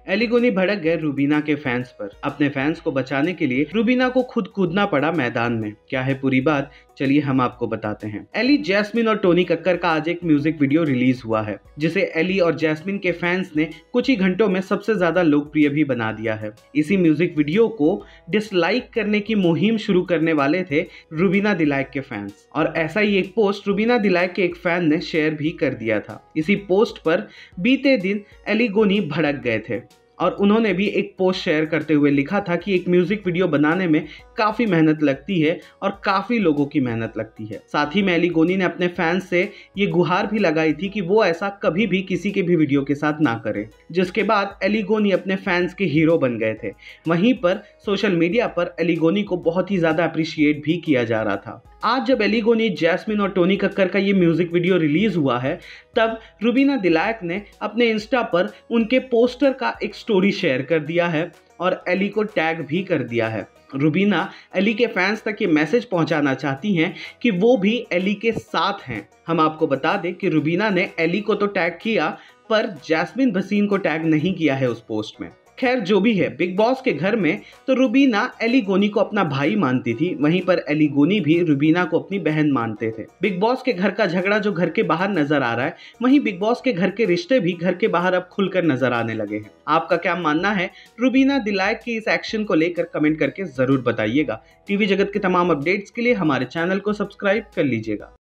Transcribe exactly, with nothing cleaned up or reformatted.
Eli गोनी भड़क गए रूबीना के फैंस पर। अपने फैंस को बचाने के लिए रूबीना को खुद कूदना पड़ा मैदान में। क्या है पूरी बात, चलिए हम आपको बताते हैं। एली, जैस्मिन और टोनी कक्कर का आज एक म्यूजिक वीडियो रिलीज हुआ है, जिसे एली और जैस्मिन के फैंस ने कुछ ही घंटों में सबसे ज्यादा लोकप्रिय भी बना दिया है। इसी म्यूजिक वीडियो को डिसलाइक करने की मुहिम शुरू करने वाले थे रूबीना दिलाइक के फैंस, और ऐसा ही एक पोस्ट रूबीना दिलाइक के एक फैन ने शेयर भी कर दिया था। इसी पोस्ट पर बीते दिन एली गोनी भड़क गए थे और उन्होंने भी एक पोस्ट शेयर करते हुए लिखा था कि एक म्यूजिक वीडियो बनाने में काफी मेहनत लगती है और काफी लोगों की मेहनत लगती है। साथ ही में एली गोनी ने अपने फैंस से ये गुहार भी लगाई थी कि वो ऐसा कभी भी किसी के भी वीडियो के साथ ना करे, जिसके बाद एली गोनी अपने फैंस के हीरो बन गए थे। वहीं पर सोशल मीडिया पर एली गोनी को बहुत ही ज्यादा अप्रिशिएट भी किया जा रहा था। आज जब एली गोनी, जैस्मिन और टोनी कक्कर का ये म्यूजिक वीडियो रिलीज हुआ है, तब रूबीना दिलाइक ने अपने इंस्टा पर उनके पोस्टर का एक स्टोरी शेयर कर दिया है और एली को टैग भी कर दिया है। रूबीना एली के फैंस तक ये मैसेज पहुंचाना चाहती हैं कि वो भी एली के साथ हैं। हम आपको बता दें कि रूबीना ने एली को तो टैग किया, पर जैस्मिन भसीन को टैग नहीं किया है उस पोस्ट में। खैर, जो भी है, बिग बॉस के घर में तो रूबीना एली गोनी को अपना भाई मानती थी, वहीं पर एली गोनी भी रूबीना को अपनी बहन मानते थे। बिग बॉस के घर का झगड़ा जो घर के बाहर नजर आ रहा है, वहीं बिग बॉस के घर के रिश्ते भी घर के बाहर अब खुलकर नजर आने लगे हैं। आपका क्या मानना है रूबीना दिलाइक की इस एक्शन को लेकर, कमेंट करके जरूर बताइएगा। टीवी जगत के तमाम अपडेट्स के लिए हमारे चैनल को सब्सक्राइब कर लीजिएगा।